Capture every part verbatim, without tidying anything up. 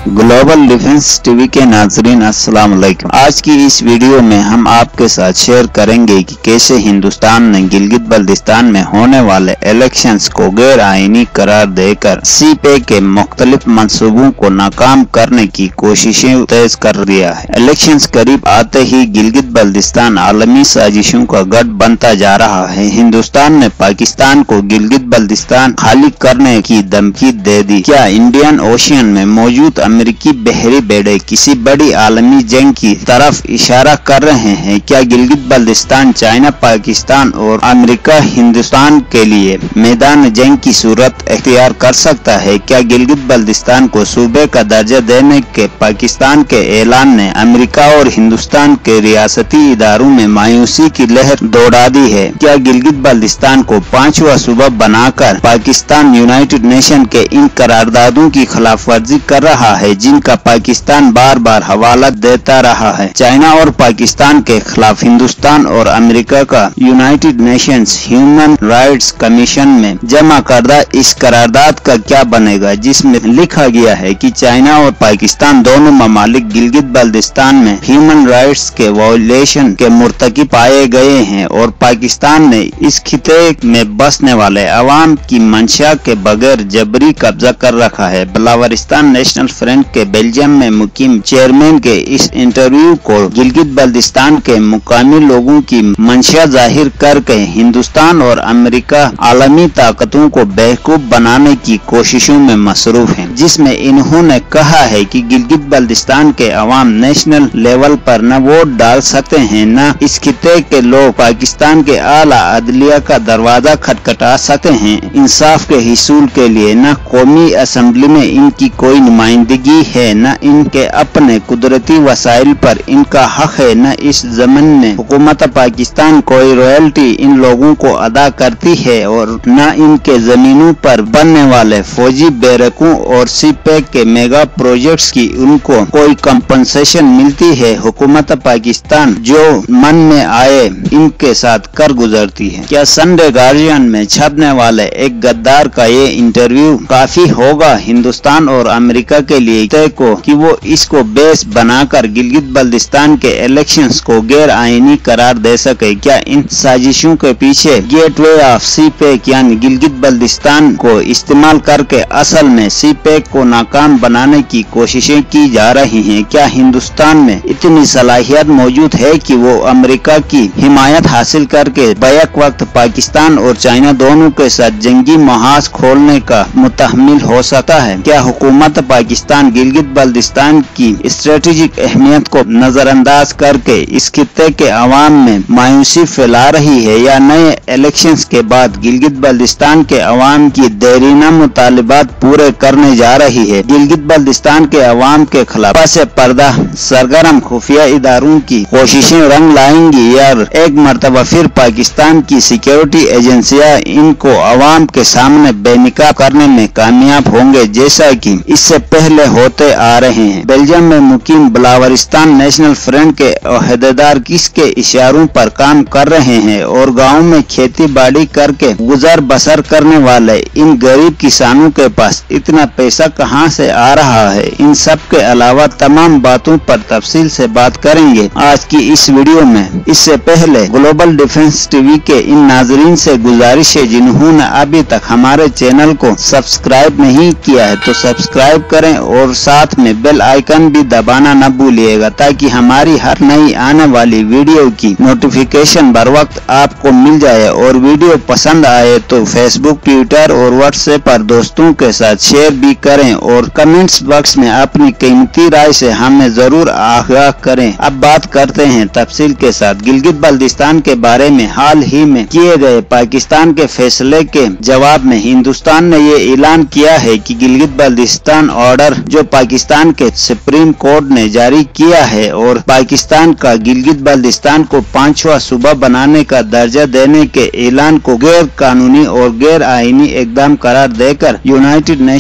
Global defence TV के नाजरीन अस्सलाम वालेकुम। आज की इस वीडियो में हम आपके साथ शेयर करेंगे कि कैसे हिंदुस्तान ने गिलगित बल्तिस्तान में होने वाले इलेक्शंस को गैर आईनी करार देकर सी पे के मुख्तलिफ मंसूबों को नाकाम करने की कोशिशें तेज कर दिया है। इलेक्शंस करीब आते ही गिलगित बल्तिस्तान आलमी साजिशों का गढ़ बनता जा रहा है। हिंदुस्तान ने पाकिस्तान को गिलगित बल्तिस्तान खाली करने की धमकी दे दी। क्या इंडियन ओशियन में मौजूद अमेरिकी बहरी बेड़े किसी बड़ी आलमी जंग की तरफ इशारा कर रहे हैं? क्या गिलगित बल्तिस्तान चाइना, पाकिस्तान और अमेरिका हिंदुस्तान के लिए मैदान जंग की सूरत इख्तियार कर सकता है? क्या गिलगित बल्तिस्तान को सूबे का दर्जा देने के पाकिस्तान के ऐलान ने अमेरिका और हिंदुस्तान के रियासती इदारों में मायूसी की लहर दौड़ा दी है? क्या गिलगित बल्तिस्तान को पांचवा सूबा बनाकर पाकिस्तान यूनाइटेड नेशन के इन करारदादों की खिलाफ वर्जी कर रहा है जिनका पाकिस्तान बार बार हवाला देता रहा है? चाइना और पाकिस्तान के खिलाफ हिंदुस्तान और अमेरिका का United Nations human rights commission में जमा करदा इस करारदाद का क्या बनेगा, जिसमें लिखा गया है कि चाइना और पाकिस्तान दोनों ममालिक गिलगित बल्तिस्तान में ह्यूमन राइट्स के वायलेशन के मुर्तकिब पाए गए हैं और पाकिस्तान ने इस खिते में बसने वाले अवाम की मंशा के बगैर जबरी कब्जा कर रखा है। बलावरिस्तान नेशनल फ्रंट के बेल्जियम में मुकीम चेयरमैन के इस इंटरव्यू को गिलगित बल्तिस्तान के मुकामी लोगों की मंशा जाहिर करके हिंदुस्तान और अमेरिका आलमी ताकतों को बेवकूफ बनाने की कोशिशों में मसरूफ हैं, जिसमें इन्होंने कहा है कि गिलगित बल्तिस्तान के अवाम नेशनल लेवल पर न वोट डाल सकते हैं, न इस खिते के लोग पाकिस्तान के आला अदलिया का दरवाजा खटखटा सकते हैं। इंसाफ के हिसूल के लिए न कौमी असेंबली में इनकी कोई नुमाइंदगी है, न इनके अपने कुदरती वसाइल पर इनका हक है, न इस जमीन में हुकूमत पाकिस्तान कोई रॉयल्टी इन लोगों को अदा करती है और न इनके जमीनों पर बनने वाले फौजी बैरकों और सी पैक के मेगा प्रोजेक्ट्स की उनको कोई कंपनसेशन मिलती है। हुकूमत पाकिस्तान जो मन में आए इनके साथ कर गुजरती है। क्या संडे गार्जियन में छपने वाले एक गद्दार का ये इंटरव्यू काफी होगा हिंदुस्तान और अमेरिका के लिए तय को कि वो इसको बेस बनाकर गिलगित बल्तिस्तान के इलेक्शंस को गैर आईनी करार दे सके? क्या इन साजिशों के पीछे गेटवे ऑफ सी पैक यानी गिलगित बल्तिस्तान को इस्तेमाल करके असल में सी पैक को नाकाम बनाने की कोशिशें की जा रही हैं? क्या हिंदुस्तान में इतनी सलाहियत मौजूद है कि वो अमेरिका की हिमायत हासिल करके बैक वक्त पाकिस्तान और चाइना दोनों के साथ जंगी महाज खोलने का मुतहम्मिल हो सकता है? क्या हुकूमत पाकिस्तान गिलगित बल्तिस्तान की स्ट्रेटेजिक अहमियत को नजरअंदाज करके इस खित्ते के अवाम में मायूसी फैला रही है, या नए इलेक्शंस के बाद गिलगित बल्तिस्तान के अवाम की देरीना मुतालिबात पूरे करने जा रही है? गिलगित बल्तिस्तान के अवाम के खिलाफ से पर्दा सरगर्म खुफिया इदारों की कोशिशें रंग लाएंगी या एक मरतबा फिर पाकिस्तान की सिक्योरिटी एजेंसियां इनको अवाम के सामने बेनकाब करने में कामयाब होंगे, जैसा कि इससे पहले होते आ रहे हैं? बेल्जियम में मुकीम बलावरिस्तान नेशनल फ्रंट के अहदेदार किसके इशारों पर काम कर रहे हैं और गाँव में खेती बाड़ी करके गुजर बसर करने वाले इन गरीब किसानों के पास इतना पैसा कहां से आ रहा है? इन सब के अलावा तमाम बातों पर तफसील से बात करेंगे आज की इस वीडियो में। इससे पहले ग्लोबल डिफेंस टीवी के इन नाजरीन से गुजारिश है जिन्होंने अभी तक हमारे चैनल को सब्सक्राइब नहीं किया है तो सब्सक्राइब करें और साथ में बेल आइकन भी दबाना न भूलिएगा ताकि हमारी हर नई आने वाली वीडियो की नोटिफिकेशन बर वक्त आपको मिल जाए। और वीडियो पसंद आए तो फेसबुक, ट्विटर और व्हाट्सएप पर दोस्तों के साथ शेयर भी करें और कमेंट्स बॉक्स में अपनी कीमती राय से हमें जरूर आगाह करें। अब बात करते हैं तफसील के साथ गिलगित बल्तिस्तान के बारे में। हाल ही में किए गए पाकिस्तान के फैसले के जवाब में हिंदुस्तान ने ये ऐलान किया है कि गिलगित बल्तिस्तान ऑर्डर जो पाकिस्तान के सुप्रीम कोर्ट ने जारी किया है और पाकिस्तान का गिलगित बल्तिस्तान को पांचवा सूबा बनाने का दर्जा देने के ऐलान को गैर कानूनी और गैर आईनी इकदाम करार देकर United Nations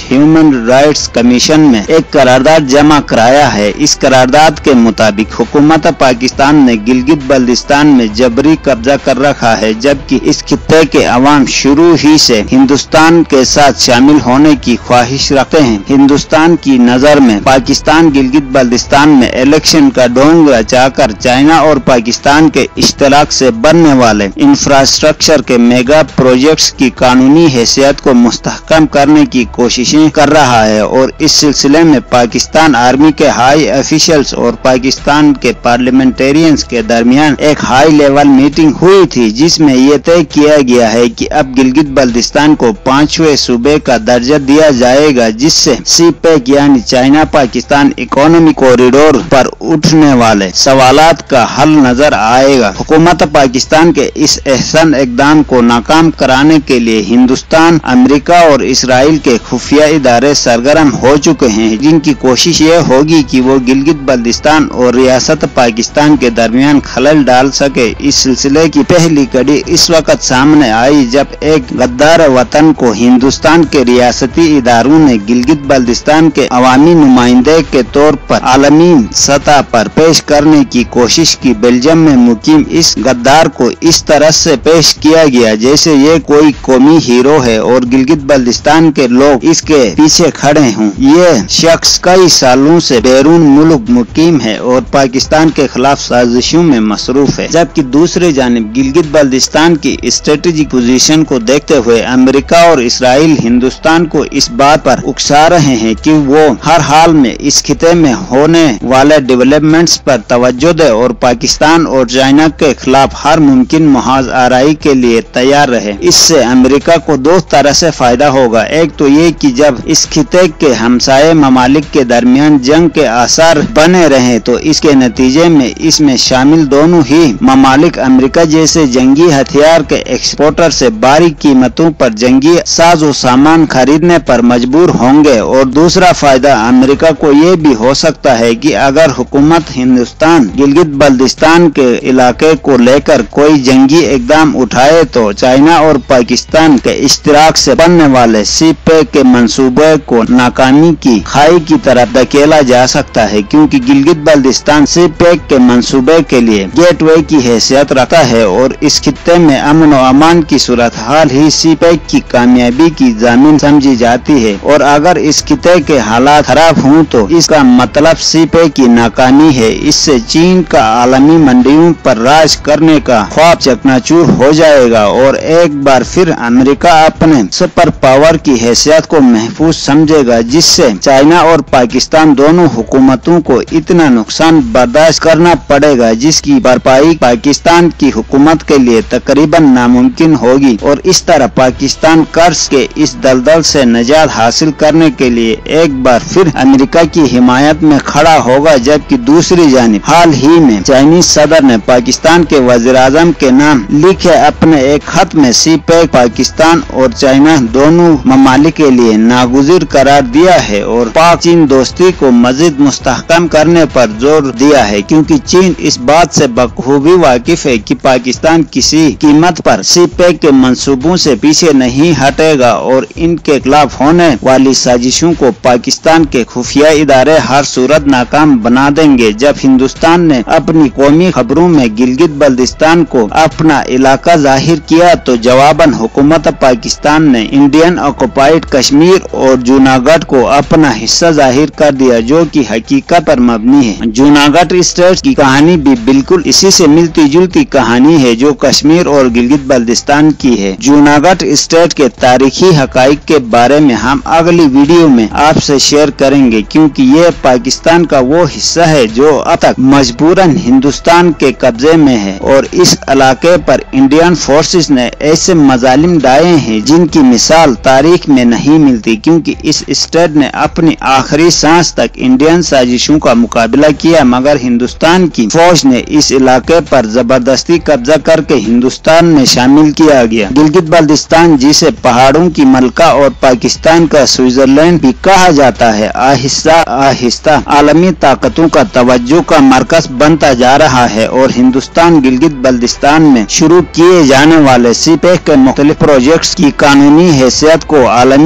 human rights commission में एक करारदाद जमा कराया है। इस करारदाद के मुताबिक हुकूमत पाकिस्तान ने गिलगित बल्तिस्तान में जबरी कब्जा कर रखा है, जबकि इस खित्ते के अवाम शुरू ही से हिंदुस्तान के साथ शामिल होने की ख्वाहिश रखते हैं। हिंदुस्तान की नजर में पाकिस्तान गिलगित बल्तिस्तान में इलेक्शन का ढोंग रचाकर चाइना और पाकिस्तान के इश्तराक से बनने वाले इंफ्रास्ट्रक्चर के मेगा प्रोजेक्ट्स की कानूनी हैसियत को मुस्तहकम करने की कोशिशें कर रहा है और इस सिलसिले में पाकिस्तान आर्मी के हाई ऑफिशियल्स और पाकिस्तान के पार्लियामेंटेरियंस के दरमियान एक हाई लेवल मीटिंग हुई थी, जिसमें यह तय किया गया है कि अब गिलगित बल्तिस्तान को पांचवें सूबे का दर्जा दिया जाएगा, जिससे सी पैक यानी चाइना पाकिस्तान इकोनॉमिक कॉरिडोर पर उठने वाले सवालात का हल नजर आएगा। हुकूमत पाकिस्तान के इस एहसन इकदाम को नाकाम कराने के लिए हिंदुस्तान, अमेरिका और इसराइल के खुफिया इदारे सरगर्म हो चुके हैं, जिनकी कोशिश ये होगी कि वो गिलगित बल्तिस्तान और रियासत पाकिस्तान के दरमियान खलल डाल सके। इस सिलसिले की पहली कड़ी इस वक्त सामने आई जब एक गद्दार वतन को हिंदुस्तान के रियासती इदारों ने गिलगित बल्तिस्तान के अवामी नुमाइंदे के तौर पर आलमी सतह पर पेश करने की कोशिश की। बेल्जियम में मुकीम इस गद्दार को इस तरह से पेश किया गया जैसे ये कोई कौमी हीरो है और गिलगित बल्तिस्तान के लोग इसके पीछे खड़े हों। ये शख्स कई सालों से बैरून मुल्क मुकीम है और पाकिस्तान के खिलाफ साजिशों में मसरूफ है, जबकि दूसरी जानिब गिलगित बल्तिस्तान की स्ट्रेटेजिक पोजीशन को देखते हुए अमेरिका और इसराइल हिंदुस्तान को इस बात पर उकसा रहे हैं कि वो हर हाल में इस खिते में होने वाले डेवलपमेंट्स पर तवज्जो दे और पाकिस्तान और चाइना के खिलाफ हर मुमकिन मुहाज आराई के लिए तैयार रहे। इससे अमेरिका को दो तरह से फायदा होगा। एक तो ये कि जब इस खिते के हमसाये ममालिक के दरमियान जंग के आसार बने रहे तो इसके नतीजे में इसमें शामिल दोनों ही ममालिक अमेरिका जैसे जंगी हथियार के एक्सपोर्टर से भारी कीमतों पर जंगी साजो सामान खरीदने पर मजबूर होंगे। और दूसरा फायदा अमेरिका को ये भी हो सकता है कि अगर हुकूमत हिंदुस्तान गिलगित बल्तिस्तान के इलाके को लेकर कोई जंगी इकदाम उठाए तो चाइना और पाकिस्तान के इश्तराक से बनने वाले सी पैक के मंसूबे को नाकामी की खाई की तरफ धकेला जा सकता है, क्योंकि गिलगित बल्तिस्तान सी पैक के मंसूबे के लिए गेटवे की हैसियत रखता है और इस खित्ते में अमन और अमान की सूरत हाल ही सी पैक की कामयाबी की जामीन समझी जाती है। और अगर इस खित्ते के हालात खराब हों तो इसका मतलब सी पैक की नाकामी है। इससे चीन का आलमी मंडियों पर राज करने का ख्वाब चकनाचूर हो जाएगा और एक बार फिर अमेरिका अपने सुपर पावर की हैसियत को महफूज समझेगा, जिससे चाइना और पाकिस्तान दोनों हुकूमतों को इतना नुकसान बर्दाश्त करना पड़ेगा जिसकी भरपाई पाकिस्तान की हुकूमत के लिए तकरीबन नामुमकिन होगी। और इस तरह पाकिस्तान कर्ज के इस दलदल से निजात हासिल करने के लिए एक बार फिर अमेरिका की हिमायत में खड़ा होगा। जबकि दूसरी जानिब हाल ही में चाइनीज सदर ने पाकिस्तान के वज़ीर-ए-आज़म के नाम लिखे अपने एक खत में सी पैक पाकिस्तान और चाइना दोनों ममालिक के लिए नागुज़िर करार दिया है और पाक चीन दोस्ती को मजीद मुस्तहकम करने पर जोर दिया है, क्योंकि चीन इस बात से बखूबी वाकिफ है कि पाकिस्तान किसी कीमत पर सी पैक के मंसूबों से पीछे नहीं हटेगा और इनके खिलाफ होने वाली साजिशों को पाकिस्तान के खुफिया इदारे हर सूरत नाकाम बना देंगे। जब हिंदुस्तान ने अपनी कौमी खबरों में गिलगित बल्तिस्तान को अपना इलाका जाहिर किया तो जवाबन हुकूमत पाकिस्तान ने इंडियन ऑक्युपाइड कश्मीर और जूनागढ़ को अपना हिस्सा जाहिर कर दिया, जो कि हकीकत पर मबनी है। जूनागढ़ स्टेट की कहानी भी बिल्कुल इसी से मिलती जुलती कहानी है जो कश्मीर और गिलगित बल्तिस्तान की है। जूनागढ़ स्टेट के तारीखी हकाइक के बारे में हम अगली वीडियो में आपसे शेयर करेंगे, क्योंकि ये पाकिस्तान का वो हिस्सा है जो अब तक मजबूरन हिंदुस्तान के कब्जे में है और इस इलाके पर इंडियन फोर्सेस ने ऐसे मजालिम डाले हैं जिनकी मिसाल तारीख में नहीं मिलती, क्योंकि इस स्टेट ने अपनी आखिरी सांस तक इंडियन साजिशों का मुकाबला किया, मगर हिंदुस्तान की फौज ने इस इलाके पर जबरदस्ती कब्जा करके हिंदुस्तान में शामिल किया गया। गिलगित बल्तिस्तान जिसे पहाड़ों की मलका और पाकिस्तान का स्विट्जरलैंड भी कहा जाता है, आहिस्ता आहिस्ता आलमी ताकतों का तवज्जो का मरकज बनता जा रहा है और हिंदुस्तान गिलगित बल्तिस्तान में शुरू किए जाने वाले सी पैक के मुख्तलिफ प्रोजेक्ट्स की कानूनी हैसियत को आलमी अदालत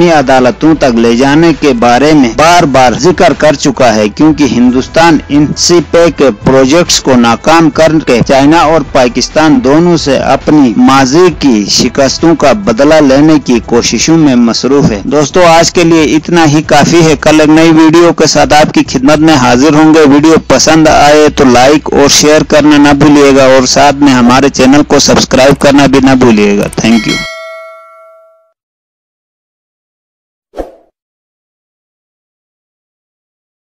हालतों तक ले जाने के बारे में बार बार जिक्र कर चुका है, क्योंकि हिंदुस्तान इन सी पे के प्रोजेक्ट्स को नाकाम करके चाइना और पाकिस्तान दोनों से अपनी माजी की शिकस्तों का बदला लेने की कोशिशों में मसरूफ है। दोस्तों आज के लिए इतना ही काफी है। कल एक नई वीडियो के साथ आपकी खिदमत में हाजिर होंगे। वीडियो पसंद आए तो लाइक और शेयर करना ना भूलिएगा और साथ में हमारे चैनल को सब्सक्राइब करना भी ना भूलिएगा। Thank you.